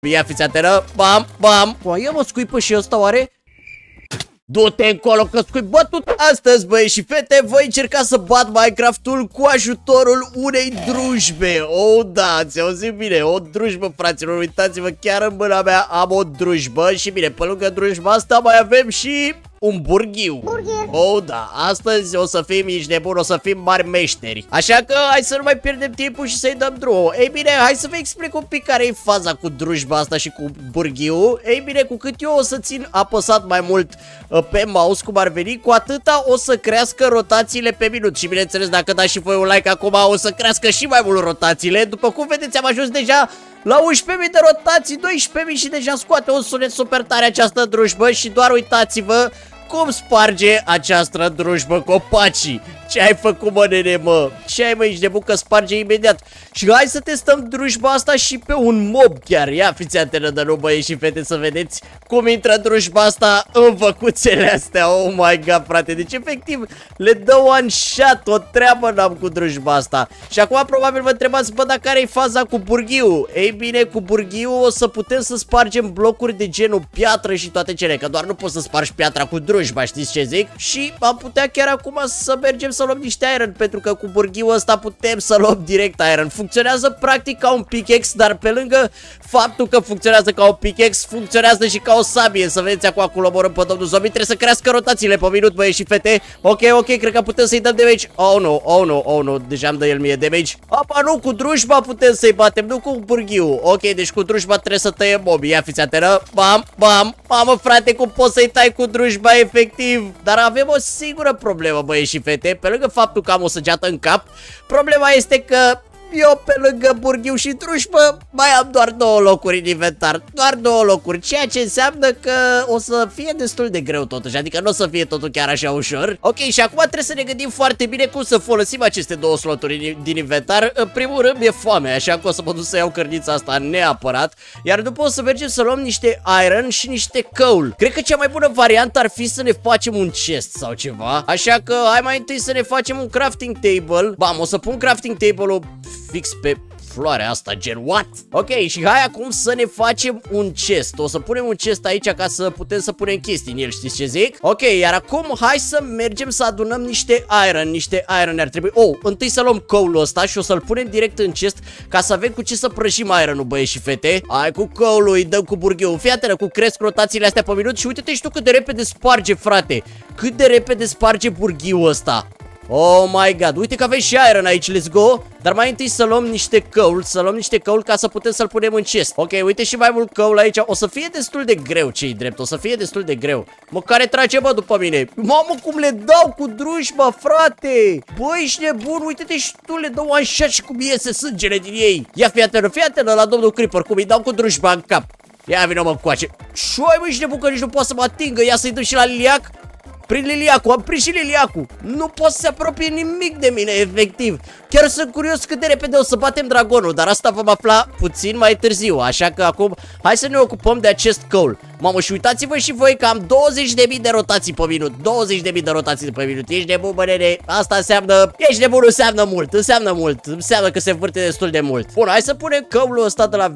Ia fiți atentă. Bam, bam. Ia mă, scuipă și ăsta oare? Du-te încolo că scuip bătut. Astăzi, băieți și fete, voi încerca să bat Minecraft-ul cu ajutorul unei drujbe. Oh, da, ați auzit bine, o drujbă, fraților. Uitați-vă, chiar în mâna mea am o drujbă. Și bine, pe lângă drujba asta mai avem și un burghiu. Oh, da, astăzi o să fim, ești nebun, o să fim mari meșteri. Așa că hai să nu mai pierdem timpul și să-i dăm drumul. Ei bine, hai să vă explic un pic care e faza cu drujba asta și cu burghiu. Ei bine, cu cât eu o să țin apăsat mai mult pe mouse, cum ar veni, cu atâta o să crească rotațiile pe minut. Și bineînțeles, dacă dați și voi un like acum, o să crească și mai mult rotațiile. După cum vedeți, am ajuns deja la 11.000 de rotații, 12.000 și deja scoate un sunet super tare această drujbă. Și doar uitați-vă cum sparge această drujbă copacii. Ce ai făcut, mă, nene, mă? Ce ai, mă, ești nebun că sparge imediat. Și hai să testăm drujba asta și pe un mob chiar. Ia fiți atentă de nu, băieți și fete, să vedeți cum intră drujba asta în făcuțele astea. Oh my god, frate, deci efectiv le dă one shot, o treabă n-am cu drujba asta. Și acum probabil vă întrebați, bă, dar care e faza cu burghiu? Ei bine, cu burghiu o să putem să spargem blocuri de genul piatră și toate cele, că doar nu poți să spargi piatra cu drujba, știți ce zic? Și am putea chiar acum să mergem să luăm niște iron, pentru că cu burghiul ăsta putem să luăm direct iron. Funcționează practic ca un pickaxe, dar pe lângă faptul că funcționează ca un pickaxe, funcționează și ca o sabie. Să vedeți acum cum omorâm pe domnul zombie. Trebuie să crească rotațiile pe minut, băieți și fete. Ok, cred că putem să-i dăm damage. Oh no, deja îmi dă el mie damage. Apa, nu, cu drujba putem să-i batem, nu cu burghiul. Ok, deci cu drujba trebuie să tăiem mobii. Ia fiți atentă. Bam, bam. Mamă, frate, cum poți să-i tai cu drujba efectiv? Dar avem o singură problemă, băieți și fete. Pe lângă faptul că am o săgeată în cap, problema este că eu pe lângă burghiu și drujbă mai am doar 2 locuri în inventar. Doar 2 locuri, ceea ce înseamnă că o să fie destul de greu totuși. Adică nu o să fie totul chiar așa ușor. Ok, și acum trebuie să ne gândim foarte bine cum să folosim aceste 2 sloturi din inventar. În primul rând e foame, așa că o să mă duc să iau cărnița asta neapărat. Iar după o să mergem să luăm niște iron și niște coal. Cred că cea mai bună variantă ar fi să ne facem un chest sau ceva. Așa că hai mai întâi să ne facem un crafting table. Bam, o să pun crafting table-ul fix pe floarea asta, gen what? Ok, și hai acum să ne facem un chest. O să punem un chest aici ca să putem să punem chestii în el, știți ce zic? Ok, iar acum hai să mergem să adunăm niște iron. Niște iron ar trebui. Oh, întâi să luăm coal-ul ăsta și o să-l punem direct în chest ca să avem cu ce să prăjim iron-ul, băieți și fete. Hai cu coal-ul, îi dăm cu burghiul. Fii atentă, cu cresc rotațiile astea pe minut și uite-te și tu cât de repede sparge, frate. Cât de repede sparge burghiul ăsta. Oh my god, uite că avem și iron aici, let's go. Dar mai întâi să luăm niște coal, ca să putem să-l punem în chest. Ok, uite și mai mult coal aici. O să fie destul de greu, ce-i drept, o să fie destul de greu. Mă, care trage, bă, după mine? Mamă, cum le dau cu drujba, frate. Băi, ești nebun, uite-te și tu, le dau așa și cum iese sângele din ei. Ia fii atentă la domnul Creeper, cum îi dau cu drujba în cap. Ia vină, mă, coace. Șoi, bă, ești nebun că nici nu poate să mă atingă. Ia să-i dăm și la liliac. Prind liliacul, am prins și liliacul. Nu pot să se apropie nimic de mine, efectiv. Chiar sunt curios cât de repede o să batem dragonul, dar asta vom afla puțin mai târziu. Așa că acum hai să ne ocupăm de acest coal. Mamă, și uitați-vă și voi că am 20.000 de rotații pe minut. 20.000 de rotații pe minut. Ești nebun, bă, nene? Asta înseamnă... Ești nebun, înseamnă mult. Înseamnă că se învârte destul de mult. Bun, hai să punem coal-ul ăsta de la...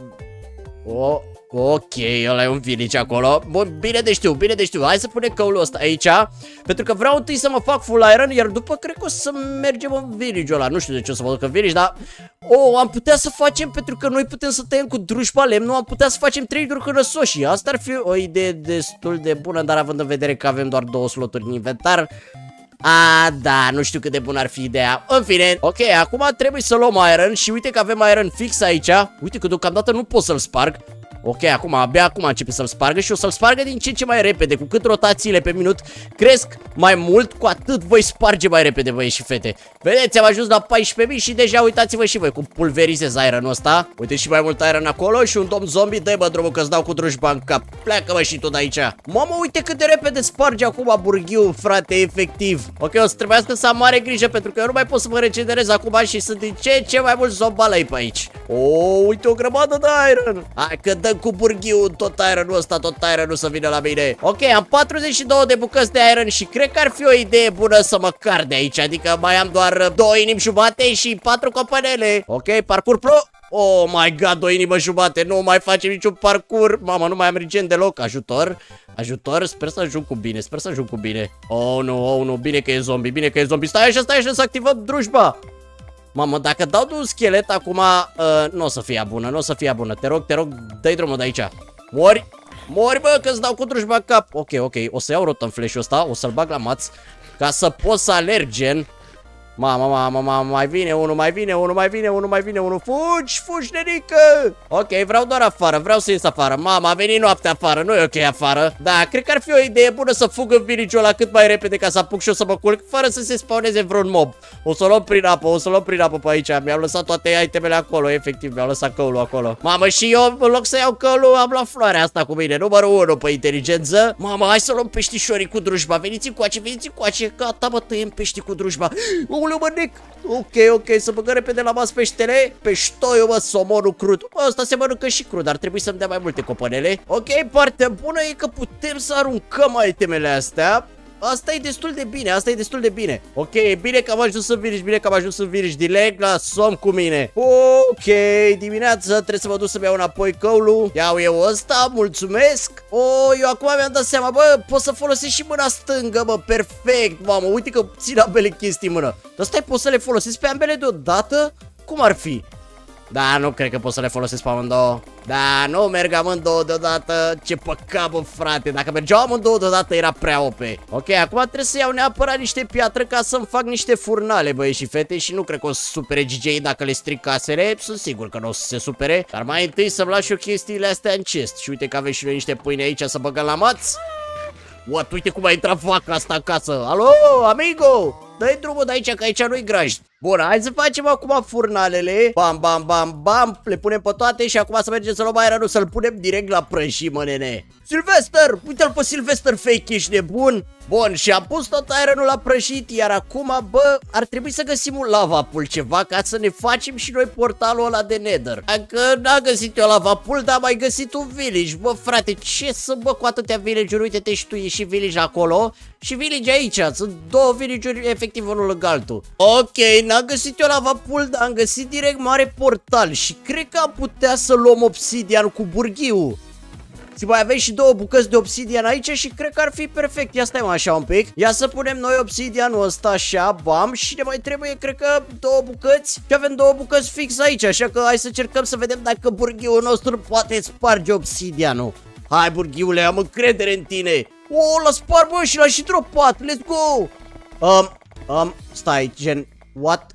Ok, ăla e un village acolo. Bun, bine de știu. Hai să punem coal-ul ăsta aici, pentru că vreau întâi să mă fac full iron, iar după cred că o să mergem în village-ul ăla. Nu știu de ce o să mă duc în village, dar... am putea să facem, pentru că noi putem să tăiem cu drujba lemn, am putea să facem trade-uri hărăsoși. Asta ar fi o idee destul de bună, dar având în vedere că avem doar 2 sloturi în inventar... da, nu știu cât de bună ar fi ideea. În fine, ok, acum trebuie să luăm iron și uite că avem iron fix aici. Uite că deocamdată nu pot să-l sparg. Ok, abia acum începe să-l spargă și o să-l spargă din ce în ce mai repede. Cu cât rotațiile pe minut cresc mai mult, cu atât voi sparge mai repede, băieți și fete. Vedeți, am ajuns la 14.000 și deja uitați-vă și voi cum pulverizez iron-ul ăsta. Uite și mai mult iron acolo și un domn zombie. Dă-i, bă, drumul că-ți dau cu drujba în cap. Pleacă-mă și tu de aici. Mamă, uite cât de repede sparge acum burghiul, frate, efectiv. Ok, o să trebuiască să am mare grijă, pentru că eu nu mai pot să mă regenerez acum și sunt din ce în ce mai mulți zombalei pe aici. Uite o grămadă de iron. Hai că dăm cu burghiul tot iron-ul ăsta, tot iron-ul să vină la mine. Ok, am 42 de bucăți de iron și cred că ar fi o idee bună să mă car de aici. Adică mai am doar 2 inimi jumate și 4 copanele. Ok, parcurs pro. Oh my god, o inimă jumate, nu mai facem niciun parcurs. Mamă, nu mai am regen deloc. Ajutor, ajutor, sper să ajung cu bine, sper să ajung cu bine. Oh nu, bine că e zombie, bine că e zombie. Stai așa să activăm drujba. Mamă, dacă dau de un schelet acum, nu o să fie bună, nu o să fie bună. Te rog, dă-i drumul de aici. Mori, bă, că-ți dau cu drujba în cap. Ok, o să iau rotom flash-ul ăsta, o să-l bag la maț, ca să pot să alerg, gen. Mama, mai vine unul, fugi, nenică! Ok, vreau doar afară, vreau să ies afară. Mama, a venit noaptea afară, nu e ok afară. Da, cred că ar fi o idee bună să fug în village-ul ăla cât mai repede ca să apuc și eu să mă culc, fără să se spawneze vreun mob. O să luăm prin apă pe aici, mi-am lăsat toate itemele acolo, efectiv, mi-am lăsat căulul acolo. Mamă, și eu, în loc să iau căulul, am luat floarea asta cu mine, numărul 1 pe inteligență. Mamă, hai să luăm peștișorii cu drujba, veniți încoace, gata, mă, tăiem pești cu drujba. Mă nec. Ok, să băgăm repede la masă peștele. Peștoiul, mă, somonul crud. Bă, ăsta se mănâncă și crud, ar trebui să-mi dea mai multe copanele. Ok, partea bună e că putem să aruncăm itemele astea. Asta e destul de bine, Ok, e bine că am ajuns în village, Dilek, la somn cu mine. Ok, dimineața trebuie să mă duc să-mi iau înapoi căulul. Iau eu ăsta, mulțumesc. Eu acum mi-am dat seama, bă, pot să folosesc și mâna stângă, bă, perfect. Mamă, uite că țin ambele chestii în mână. Dar stai, pot să le folosesc pe ambele deodată? Cum ar fi? Da, nu cred că pot să le folosesc pe amândouă. Da, nu merg amândouă deodată. Ce păcat, bă, frate. Dacă mergeau amândouă deodată era prea OP. Ok, acum trebuie să iau neapărat niște piatră ca să-mi fac niște furnale, băieți și fete. Și nu cred că o să supere GJ dacă le stric casele. Sunt sigur că nu o să se supere. Dar mai întâi să-mi las și eu chestiile astea în chest. Și uite că avem și noi niște pâine aici să băgăm la maț. What? Uite cum a intrat vaca asta în casă. Alo, amigo! Dă-i drumul de aici, că aici nu-i grajd. Bun, hai să facem acum furnalele. Bam, le punem pe toate și acum să mergem să luăm ironul, să-l punem direct la prăjit, mă, nene. Sylvester! Uite-l pe Sylvester fake, ești nebun? Bun, și am pus tot ironul la prăjit, iar acum, bă, ar trebui să găsim un lava pool ceva ca să ne facem și noi portalul ăla de nether. Dacă n-am găsit eu lava pool, dar am mai găsit un village. Bă, frate, ce să bă cu atâtea village-uri? Uite-te și tu, e și village acolo și village aici. Sunt două village-uri efectiv unul lângă altul. Ok, n-am găsit eu lava pool, dar am găsit direct mare portal și cred că am putea să luăm obsidian cu burghiu. Și mai avem și două bucăți de obsidian aici și cred că ar fi perfect. Ia stai, mă, așa un pic. Ia să punem noi obsidianul ăsta așa, bam, și ne mai trebuie, cred că, două bucăți. Și avem două bucăți fix aici, așa că hai să încercăm să vedem dacă burghiul nostru poate sparge obsidianul. Hai, burghiule, am încredere în tine. L-a spart, bă, și l-a și dropat. Let's go! Stai, gen, what?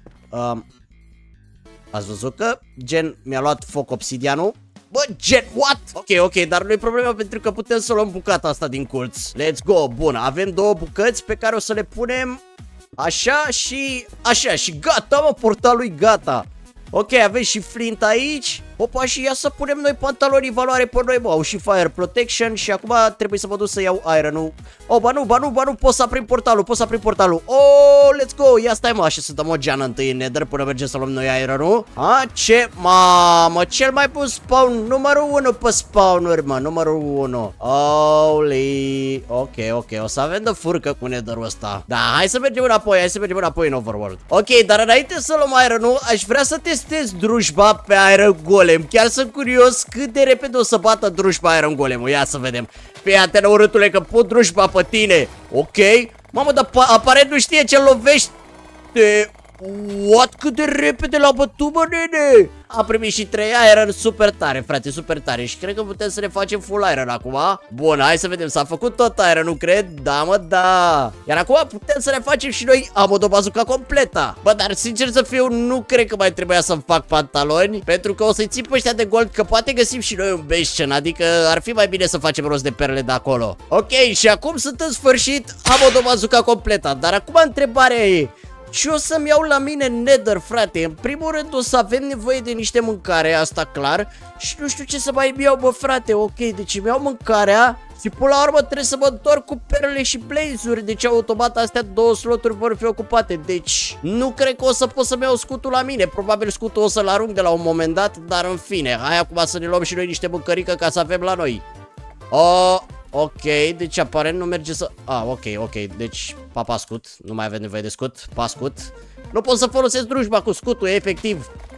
Ați văzut că, gen, mi-a luat foc obsidianul? Bă, gen, what? Ok, dar nu e problema pentru că putem să luăm bucata asta din colț. Let's go, bun, avem două bucăți pe care o să le punem așa și așa și gata, mă, portalul e gata. Ok, avem și flint aici. Opa, și ia să punem noi pantalonii valoare pe noi, bă, au și fire protection și acum trebuie să mă duc să iau iron-ul. Oh, ba nu, pot să aprind portalul, Oh, let's go, ia stai, mă, așa să dăm o geană întâi în nether până mergem să luăm noi iron-ul. Mamă, cel mai bun spawn, numărul 1 pe spawn-uri, mă, numărul 1. Holy, ok, o să avem de furcă cu nether-ul ăsta. Da, hai să mergem înapoi în overworld. Ok, dar înainte să luăm iron-ul, aș vrea să testez drujba pe Iron Golem. Chiar sunt curios cât de repede o să bată drujba Iron Golem-ul. Ia să vedem. Fii-te, urâtule, că pun drujba pe tine. Ok. Mamă, dar aparent nu știe ce lovește. What? Cât de repede l-a bătut, mă, nene? A primit și 3 iron, super tare, frate, super tare. Și cred că putem să ne facem full iron acum. Bun, hai să vedem, s-a făcut tot iron, nu cred? Da, mă, da. Iar acum putem să ne facem și noi amodobazuca completa. Bă, dar sincer să fiu, nu cred că mai trebuia să-mi fac pantaloni, pentru că o să-i țin pe ăștia de gold, că poate găsim și noi un bastion. Adică ar fi mai bine să facem rost de perle de acolo. Ok, și acum sunt în sfârșit amodobazuca completa. Dar acum întrebarea e: ce o să-mi iau la mine în nether, frate? În primul rând o să avem nevoie de niște mâncare, asta clar. Și nu știu ce să mai iau, bă, frate. Ok, deci îmi iau mâncarea și până la urmă trebuie să mă întorc cu perle și blaze-uri. Deci automat astea două sloturi vor fi ocupate. Deci nu cred că o să pot să-mi iau scutul la mine. Probabil scutul o să-l arunc de la un moment dat. Dar în fine, hai acum să ne luăm și noi niște mâncărică ca să avem la noi. Ok, deci aparent nu merge să... ok, deci papa scut, nu mai avem nevoie de scut, scut. Nu pot să folosesc drujba cu scutul, efectiv.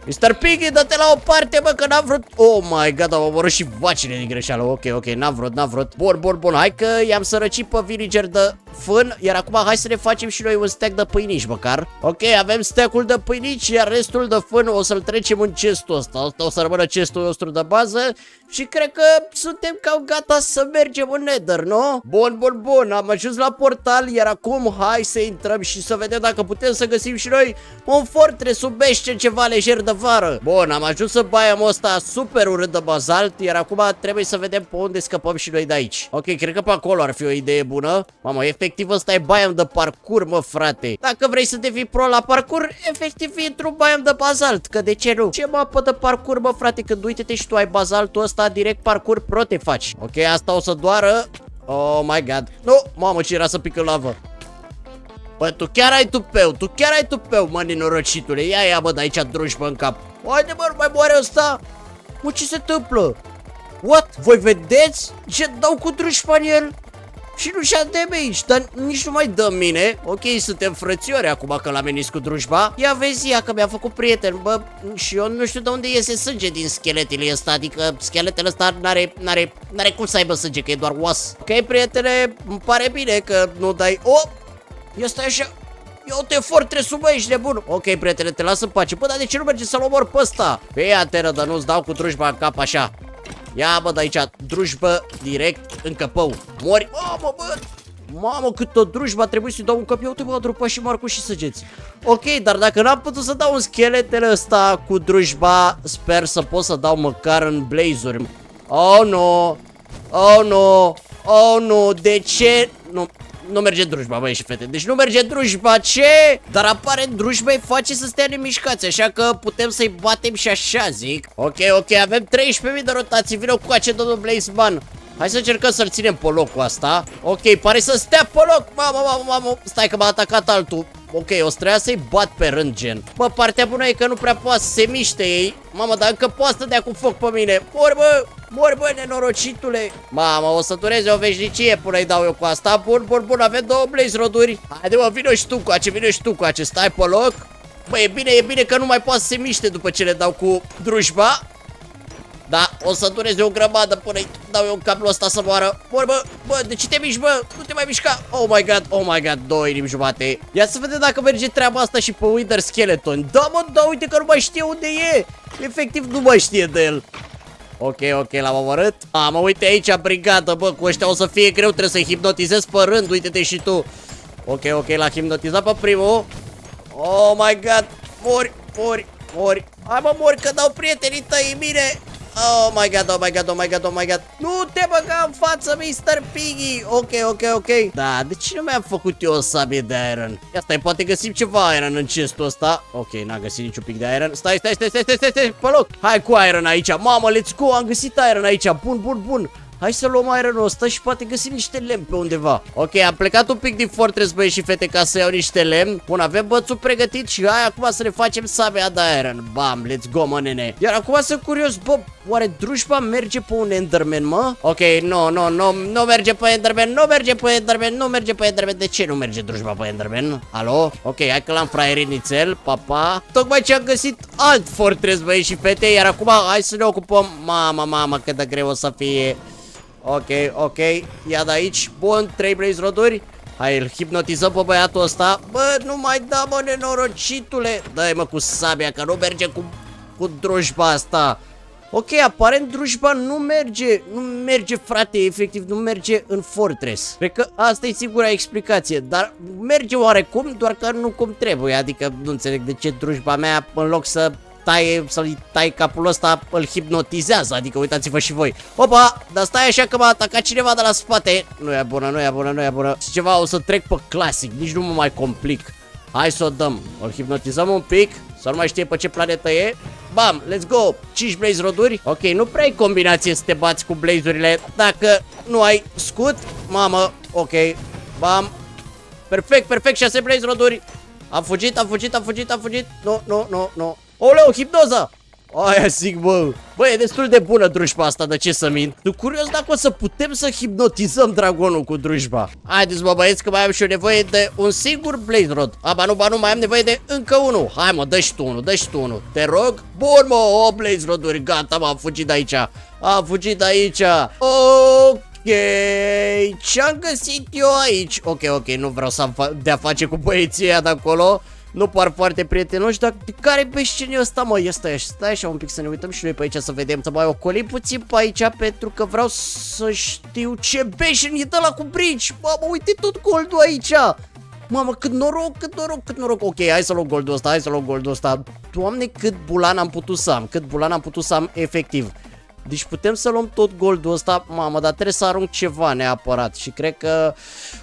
Mr. Piggy, dă-te la o parte, bă, că n-am vrut. Oh my god, am omorât și vacile din greșeală. Ok, n-am vrut. Bun, hai că i-am sărăcit pe villager de fân. Iar acum hai să ne facem și noi un stack de pâinici măcar. Ok, avem stack-ul de pâinici, iar restul de fân o să-l trecem în chestul ăsta. Asta o să rămână chestul nostru de bază. Și cred că suntem cam gata să mergem în Nether, nu? Bun, am ajuns la portal, iar acum hai să intrăm și să vedem dacă putem să găsim și noi un fortress sub bește, ceva lejer de vară. Bun, am ajuns să biomul ăsta super urât de bazalt, iar acum trebuie să vedem pe unde scăpăm și noi de aici. Ok, cred că pe acolo ar fi o idee bună. Mamă, efectiv ăsta e biom de parcur, mă, frate. Dacă vrei să devii pro la parcur, efectiv intru biom de bazalt, că de ce nu? Ce mapă de parcur, mă, frate, când uite-te și tu ai bazaltul ăsta, direct parcur pro te faci. Ok, asta o să doară. Oh my god. Nu, mamă, ce era să pică lavă. Bă, tu chiar ai tupeu, mă, nenorocitule. Ia, bă, de aici drujbă în cap. Haide, mă, nu mai moare ăsta. Mă, ce se întâmplă? What? Voi vedeți? Ce dau cu drujba în el? Și nu și-a damage, dar nici nu mai dă mine. Ok, suntem frățiori acum că l-am venit cu drujba. Ia vezi, că mi-a făcut prieten, bă. Și eu nu știu de unde iese sânge din scheletele ăsta. Adică scheletele ăsta n-are cum să aibă sânge, că e doar oas. Ok, prietene, îmi pare bine că nu dai. Oh! Ia stai așa. Ia uite fortress-ul, bă, ești nebun. Ok, prietene, te las în pace. Bă, dar de ce nu merge să-l omor pe ăsta? Ia te dar nu-ți dau cu drujba în cap așa. Ia, bă, de aici, drujbă direct în căpău. Mori. Mamă, bă. Mamă, cât o drujbă, trebuie să-i dau un căp. Ia uite, bă, drupa și Marcu și săgeți. Ok, dar dacă n-am putut să dau un scheletele ăsta cu drujba, sper să pot să dau măcar în blazuri. Oh, no. Oh, no. De ce? Nu merge drujba, băi și fete. Deci nu merge drujba, ce? Dar apare drujba îi face să stea nemișcați, așa că putem să-i batem și așa, zic. Ok, avem 13.000 de rotații. Vină cu ace, domnul Blazeman. Hai să încercăm să-l ținem pe locul asta. Ok, pare să stea pe loc. Mamă. Stai că m-a atacat altul. Ok, o să trebuia să-i bat pe rând, gen. Bă, partea bună e că nu prea poate să se miște ei. Mamă, dar încă poate să dea cu foc pe mine. Mori, bă, nenorocitule. Mamă, o să dureze o veșnicie până îi dau eu cu asta. Bun, avem 2 blaze roduri. Haide, mă, vină și tu cu ace, stai pe loc. Bă, e bine că nu mai poate să se miște după ce le dau cu drujba. Da, o să dureze o grămadă până îi dau eu în capul ăsta să moară. Bă, de ce te miști, bă? Nu te mai mișca. Oh my god, 2 inimi jumate. Ia să vedem dacă merge treaba asta și pe Wither Skeleton. Da, mă, uite că nu mai știe unde e. Efectiv nu mai știe de el. Ok, l-am omorât. Mă, uite aici, brigadă, bă, cu ăștia o să fie greu, trebuie să-i hipnotizez pe rând, uite-te și tu. Ok, l-a hipnotizat pe primul. Oh my god, mori. Hai, mă, mori că dau prietenii tăi în mine. Oh my god. Nu te băga în față, Mr. Piggy. Ok. Da, de ce nu mi-am făcut eu o sabie de iron? Ia stai, poate găsim ceva iron în chestul ăsta. Ok, n-am găsit niciun pic de iron. Stai, pe loc. Hai cu iron aici. Mamă, let's go, am găsit iron aici. Bun. Hai să luăm iron-ul ăsta și poate găsim niște lemn pe undeva. Ok, am plecat un pic din fortress, băi și fete, ca să iau niște lemn. Bun, avem bățul pregătit și hai acum să ne facem sabia de iron. Bam, let's go, mă, nene. Iar acum sunt curios, bă, oare drujba merge pe un enderman, mă? Ok, nu merge pe enderman. De ce nu merge drujba pe enderman? Alo? Ok, hai că l-am fraierit nițel, papa. Tocmai ce am găsit alt fortress, băi și fete, iar acum hai să ne ocupăm. Mamă, cât de greu o să fie. Ok, ia de aici. Bun, 3 blaze roduri. Hai, îl hipnotizăm pe băiatul ăsta. Bă, nu mai da, mă, nenorocitule. Dă-i, mă, cu sabia, că nu merge cu drujba asta. Ok, aparent drujba nu merge, frate, efectiv nu merge în fortress. Cred că asta e singura explicație, dar merge oarecum, doar că nu cum trebuie. Adică nu înțeleg de ce drujba mea, în loc să-i tai capul ăsta, îl hipnotizează. Adică uitați-vă și voi. Opa, dar stai așa că m-a atacat cineva de la spate. Nu e bună. Și ceva, o să trec pe clasic, nici nu mă mai complic. Hai să o dăm, îl hipnotizăm un pic, să nu mai știe pe ce planetă e. Bam, let's go, 5 blaze roduri. Ok, nu prea ai combinație să te bați cu blaze-urile dacă nu ai scut. Mamă, ok, bam. Perfect, 6 blaze roduri. Am fugit. Nu. Oleu, hipnoză. Aia zic, bă. Bă, e destul de bună drujba asta, de ce să mint. Sunt curios dacă o să putem să hipnotizăm dragonul cu drujba. Haideți, bă, băieți, că mai am și eu nevoie de un singur Blaze Rod. Ba nu, mai am nevoie de încă unul. Hai, mă, dă-și tu unul, dă-și tu unul. Te rog. Bun, mă, 8 Blaze Rod-uri. Gata, mă, am fugit de aici. Am fugit de aici. Ok. Ce-am găsit eu aici? Ok, nu vreau să am de-a face cu băieții ăia de acolo. Nu par foarte prietenoși, dar care beșcenii ăsta, mă? Stai așa un pic să ne uităm și noi pe aici să vedem. Să mai ocolim puțin pe aici pentru că vreau să știu ce beșeni e de la cu bridge. Mamă, uite tot goldul aici. Mamă, cât noroc. Ok, hai să luăm goldul ăsta, Doamne, cât bulan am putut să am, efectiv. Deci putem să luăm tot goldul ăsta, mamă, dar trebuie să arunc ceva neapărat. Și cred că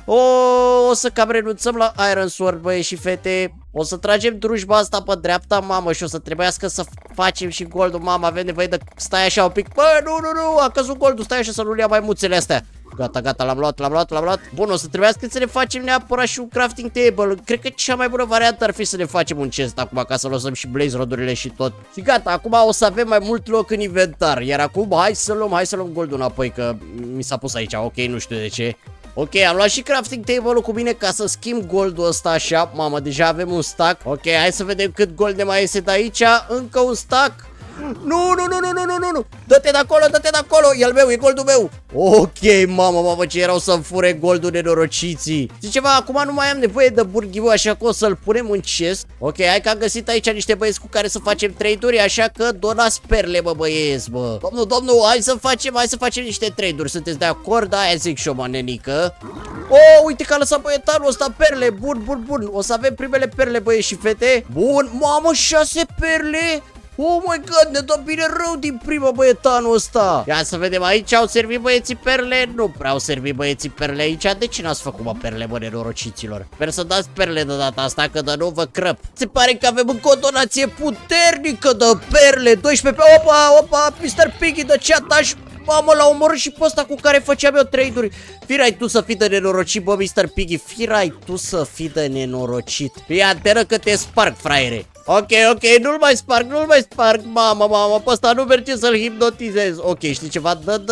o să cam renunțăm la Iron Sword, băie și fete. O să tragem drujba asta pe dreapta, mamă, și o să trebuiască să facem și goldul, mamă, avem nevoie de... Stai așa un pic, bă, nu, a căzut goldul, stai așa să nu-l ia mai muțele astea. Gata, l-am luat. Bun, o să trebuiască să ne facem neapărat și un crafting table. Cred că cea mai bună variantă ar fi să ne facem un chest acum, ca să lăsăm și Blaze Rod-urile și tot. Și gata, acum o să avem mai mult loc în inventar. Iar acum hai să luăm goldul înapoi, că mi s-a pus aici, ok, nu știu de ce. Ok, am luat și crafting table-ul cu mine ca să schimb goldul ăsta așa. Mamă, deja avem un stack. Ok, hai să vedem cât gold ne mai iese de aici. Încă un stack. Nu. Dă-te de acolo, e al meu, e goldul meu. Ok, mamă, ce erau să-mi fure goldul nenorociții. Știi ceva, acum nu mai am nevoie de burghiu, așa că o să-l punem în chest. Ok, hai că am găsit aici niște băieți cu care să facem trade-uri, așa că donați perle, bă, băieți, bă. Domnul, hai să facem niște trade-uri, sunteți de acord? Aia zic și eu, mă, nenică. Oh, uite că a lăsat băietanul ăsta perle, bun. O să avem primele perle, băieți și fete. Bun, mamă, 6 perle. Oh my god, ne dă bine rău din prima băietanul ăsta. Ia să vedem, aici au servit băieții perle. Nu prea au servit băieții perle aici. De ce n-ați făcut, mă, perle, bă, nenorociților? Sper să dați perle de data asta, că de nu vă crăp. Se pare că avem încă o donație puternică de perle. 12 pe... Opa, Mr. Piggy, de ce atași? Mamă, l-a omorât și pe ăsta cu care făceam eu trade-uri. Firai tu să fii de nenorocit, bă, Mr. Piggy. Firai tu să fii de nenorocit. Ia, te ră că te sparg, fraiere. Ok, nu-l mai sparg, mamă, pe ăsta nu merge să-l hipnotizez. Ok, știi ceva? Dă.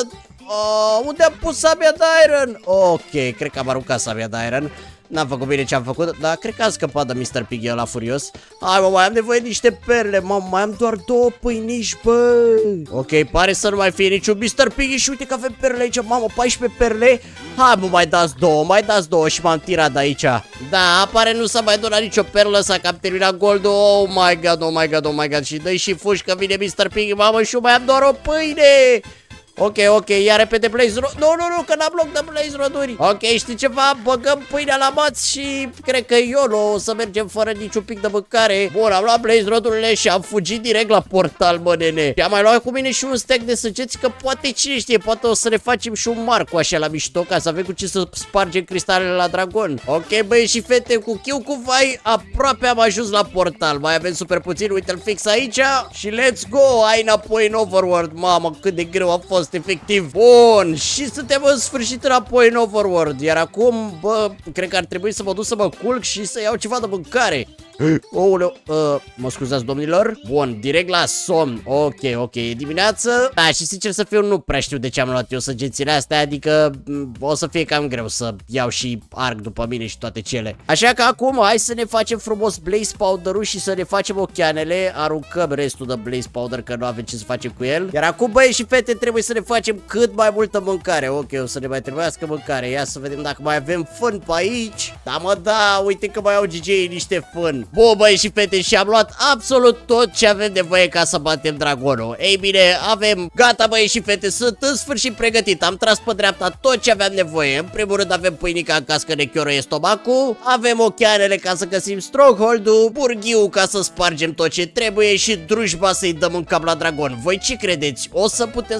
Unde am pus sabia de iron? Ok, cred că am aruncat sabia de iron. N-am făcut bine ce am făcut, dar cred că am scăpat de Mr. Piggy ăla furios. Hai, mă, mai am nevoie de niște perle, mă, mai am doar 2 pâinici, bă. Ok, pare să nu mai fie niciun Mr. Piggy și uite că avem perle aici, mamă, 14 perle. Hai, mă, mai dați două și m-am tirat de aici. Da, apare nu s-a mai donat nicio perlă, s-a că am terminat goldul. Oh my god, și dă-i și fugi că vine Mr. Piggy, mamă, și eu mai am doar o pâine. Ok, ia repede Blaze Rod. Nu, că n-am loc de Blaze Rod-uri. Ok, știi ceva? Băgăm pâinea la maț și cred că eu o să mergem fără niciun pic de mâncare. Bun, am luat Blaze Rod-urile și am fugit direct la portal, mă, nene. Și am mai luat cu mine și un stack de săgeți, că poate, cine știe, poate o să ne facem și un marco așa la mișto, ca să avem cu ce să spargem cristalele la dragon. Ok, băieți și fete, cu chiu cu vai, aproape am ajuns la portal. Mai avem super puțin, uite-l fix aici. Și let's go, hai înapoi în Overworld. Mamă, cât de greu a fost, efectiv. Bun, și suntem în sfârșit înapoi în Overworld. Iar acum, bă, cred că ar trebui să mă duc să mă culc și să iau ceva de mâncare. Ouleu, mă scuzați, domnilor. Bun, direct la somn. Ok, e dimineață. Da, și sincer să fiu, nu prea știu de ce am luat eu săgețile astea. Adică o să fie cam greu să iau și arc după mine și toate cele. Așa că acum hai să ne facem frumos Blaze Powder-ul și să ne facem ocheanele. Aruncăm restul de Blaze Powder, că nu avem ce să facem cu el. Iar acum, băieți și fete, trebuie să ne facem cât mai multă mâncare. Ok, o să ne mai trebuiască mâncare. Ia să vedem dacă mai avem fân pe aici. Da, uite că mai au GG niște fân. Bun, băieți și fete, și am luat absolut tot ce avem nevoie ca să batem dragonul. Ei bine, avem, gata, băieți și fete, sunt în sfârșit pregătit. Am tras pe dreapta tot ce aveam nevoie. În primul rând avem pâinica în caz că ne chioroie stomacul. Avem ocheanele ca să găsim stronghold-ul, burghiul ca să spargem tot ce trebuie și drujba să-i dăm în cap la dragon. Voi ce credeți? O să putem să batem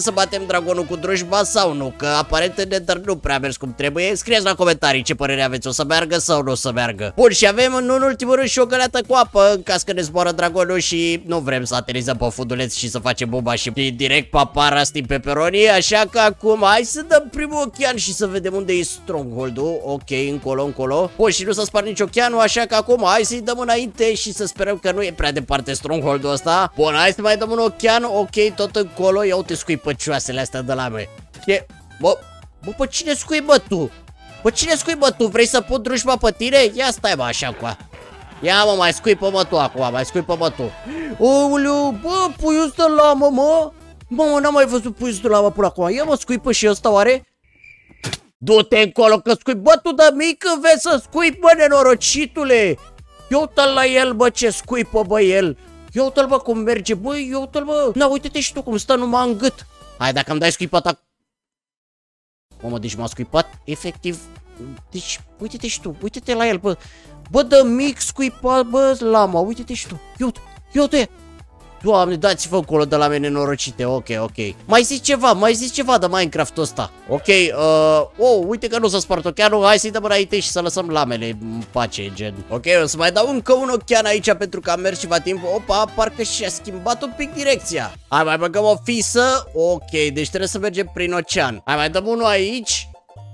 dragonul cu drujba sau nu? Că aparent în Nether nu prea a mers cum trebuie. Scrieți la comentarii ce părere aveți, o să meargă sau nu o să meargă. Bun, și avem în ultimul rând și o găleată cu apă în caz că ne zboară dragonul și nu vrem să aterizăm pe funduleț și să facem bomba și direct papara din peperoni. Așa că acum hai să dăm primul ochean și să vedem unde e stronghold-ul. Ok, încolo. Bun, și nu să spar nici ocheanul, așa că acum hai să-i dăm înainte și să sperăm că nu e prea departe stronghold-ul ăsta. Bun, hai să mai dăm un ochean. Ok, tot încolo. Ia uite scuipăcioasele astea de la me. Bă, pe cine scuipă tu? Pe cine scuipă tu? Vrei să pun drujba pe tine? Ia stai mă așa cu. Ia mă, mai scuipă-mă tu acum, mai scuipă-mă tu. Ouleu, bă, puiul de lamă, mă. Mă, n-am mai văzut puiul de lamă până acum. Ia mă, scuipă și ăsta oare? Du-te încolo că scuip. Bă, tu de mică vezi să scuip, bă, nenorocitule. Ia uite-l la el, bă, ce scuipă, bă, el. Ia uite-l, bă, cum merge, bă, ia uite-l, bă. Na, uite-te și tu cum stă numai în gât. Hai, dacă îmi dai scuipata. Mamă, deci m-a scuipat, efectiv. Deci, uite-te și tu, uite-te la el, bă. Bă, de mic scuipat, bă, lama, uite-te și tu. Ia uite. Doamne, dați-vă încolo de la mine nenorocite, ok. Mai zici ceva de Minecraft-ul ăsta. Ok, uite că nu s-a spart ocheanul, hai să-i dăm înainte și să lăsăm lamele în pace, gen. Ok, o să mai dau încă un ochean aici pentru că am mers ceva timp. Opa, parcă și-a schimbat un pic direcția. Hai, mai băgăm o fisă. Ok, deci trebuie să mergem prin ocean. Hai, mai dăm unul aici.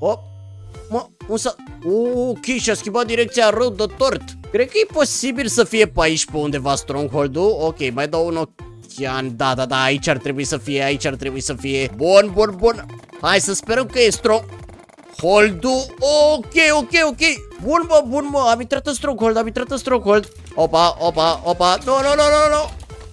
Ok, și-a schimbat direcția rău de tort. Cred că e posibil să fie pe aici pe undeva stronghold-ul. Ok, mai dau un ochean. Da, aici ar trebui să fie, Bun. Hai să sperăm că e stronghold-ul. Ok. Bun, mă, am intrat în stronghold, Opa. No.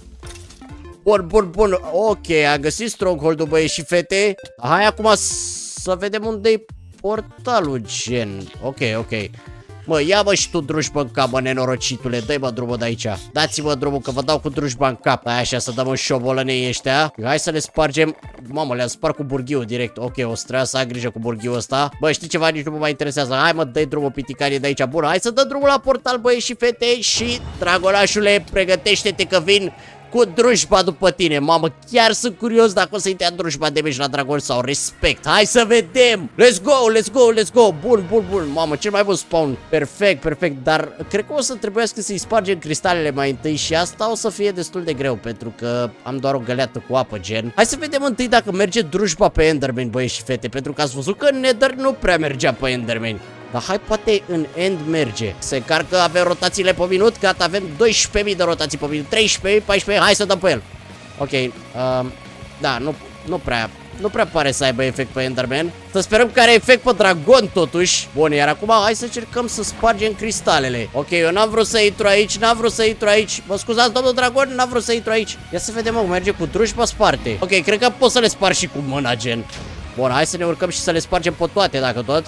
Bun. Ok, am găsit stronghold-ul, băieți și fete. Hai acum să vedem unde-i portalul, gen. Ok. Mă, ia mă și tu drujbă în cap, mă, nenorocitule. Dă-i mă drumul de aici. Dați-mă drumul că vă dau cu drujba în cap. Hai așa să dăm în șobolănei ăștia. Hai să le spargem. Mamă, le-am spart cu burghiul direct. Ok, o să trebuie să ai grijă cu burghiul ăsta. Bă, știi ceva? Nici nu mă mai interesează. Hai mă, dă-i drumul piticanie de aici. Bun, hai să dăm drumul la portal, băieți și fete. Și, dragonașule, pregătește-te că vin cu drujba după tine. Mamă, chiar sunt curios dacă o să-i dea drujba damage la dragon sau respect. Hai să vedem. Let's go. Bun. Mamă, cel mai bun spawn. Perfect. Dar cred că o să trebuiască să-i spargem cristalele mai întâi și asta o să fie destul de greu pentru că am doar o găleată cu apă, gen. Hai să vedem întâi dacă merge drujba pe Enderman, băieți și fete, pentru că ați văzut că în Nether nu prea mergea pe Enderman. Dar hai, poate în end merge. Se încarcă, avem rotațiile pe minut. Gata, avem 12.000 de rotații pe minut, 13.000, 14.000, hai să dăm pe el. Ok, da, nu prea pare să aibă efect pe Enderman. Să sperăm că are efect pe dragon totuși. Bun, iar acum hai să încercăm să spargem cristalele. Ok, eu n-am vrut să intru aici, Mă scuzați, domnul dragon, n-am vrut să intru aici. Ia să vedem, mă, merge cu drujba sparte. Ok, cred că pot să le spar și cu mâna, gen. Bun, hai să ne urcăm și să le spargem pe toate, dacă tot.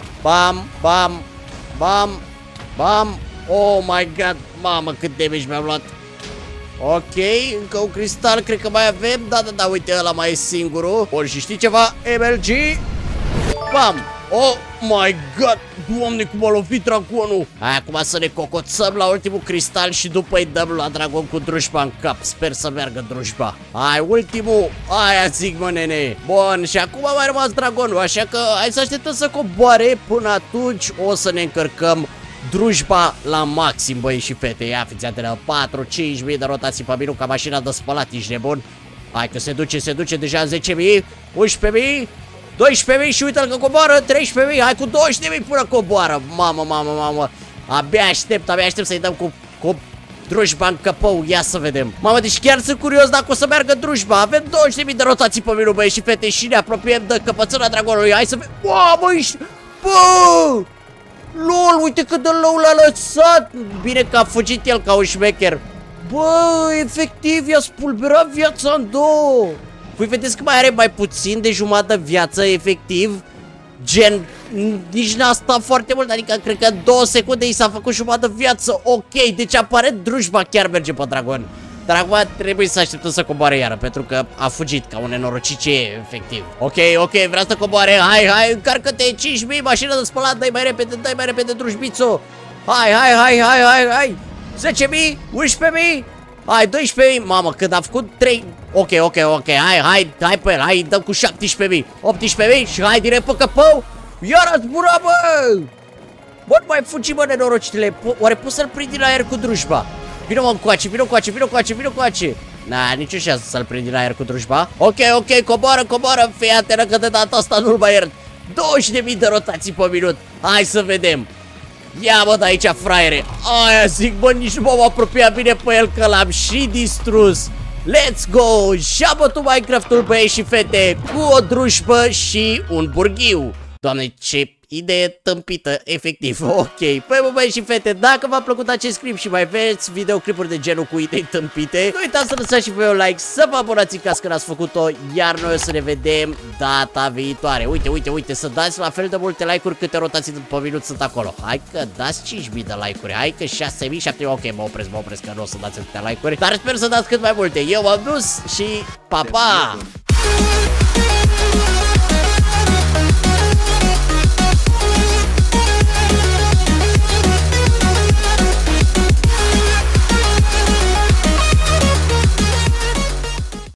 Bam. Oh my god, mamă, cât damage mi-am luat. Ok, încă un cristal, cred că mai avem. Da, uite, ăla mai e singurul. Bun, și știi ceva? MLG. Bam. Oh my god, doamne, cum a lovit dragonul. Hai acum să ne cocoțăm la ultimul cristal și după îi dăm la dragon cu drujba în cap. Sper să meargă drujba. Hai, ultimul. Aia zic, mă, nene. Bun, și acum a mai rămas dragonul, așa că hai să așteptăm să coboare. Până atunci o să ne încărcăm drujba la maxim, băieți și fete. Ia fiți atentă, 4-5.000 de rotații pe minut ca mașina de spălat, ești nebun? Hai că se duce deja în 10.000, 11.000, 12.000 și uite-l că coboară, 13.000, hai cu 20.000 până coboară. Mamă. Abia aștept să-i dăm cu drujba în căpău, ia să vedem. Mamă, deci chiar sunt curios dacă o să meargă drujba. Avem 20.000 de rotații pe minut, băieți și fete, și ne apropiem de căpățâna dragonului. Hai să vedem. Bă, LOL, uite cât de low l-a lăsat. Bine că a fugit el ca un șmecher. Bă, efectiv i-a spulberat viața în două. Voi vedeți că mai are mai puțin de jumătate viață, efectiv. Gen, nici n-a stat foarte mult, adică cred că în 2 secunde i s-a făcut jumătate viață. Ok, deci aparent drujba chiar merge pe dragon. Dar acum trebuie să așteptăm să coboare iară, pentru că a fugit ca un nenorocit ce e, efectiv. Ok, vrea să coboare. Hai, încarcă-te, 5.000, mașină de spălat, dai mai repede, drujbițo. Hai. 10.000, 11.000, Hai, 12.000, mamă, când am făcut 3... Ok, hai pe el, hai, dăm cu 17.000, 18.000 și hai direct pe căpău. Iar ați bura, bă! Bă, nu mai fugi, bă, nenorocitele, oare poți să-l prind din aer cu drujba? Vino, mă, încoace, vino încoace. Na, nicio șansă să-l prind din aer cu drujba. Ok, coboară, fii atentă că de data asta nu-l mai iert. 20.000 de rotații pe minut, hai să vedem. Ia, bă, de aici, fraiere. Aia zic, bă, nici nu m-am apropiat bine pe el, că l-am și distrus. Let's go! Și-a bătut Minecraft-ul, băieți și fete, cu o drujbă și un burghiu. Doamne, ce idee tâmpită, efectiv. Ok, păi, bă, băieți și fete, dacă v-a plăcut acest clip și mai veți videoclipuri de genul cu idei tâmpite, nu uitați să lăsați și pe un like, să vă abonați în caz că n-ați făcut-o, iar noi o să ne vedem data viitoare. Uite, să dați la fel de multe like-uri câte rotații pe minut sunt acolo. Hai că dați 5.000 de like-uri, hai că 6.000, 7.000, ok, mă opresc că nu o să dați atâtea like-uri, dar sper să dați cât mai multe. Eu am dus și pa, pa!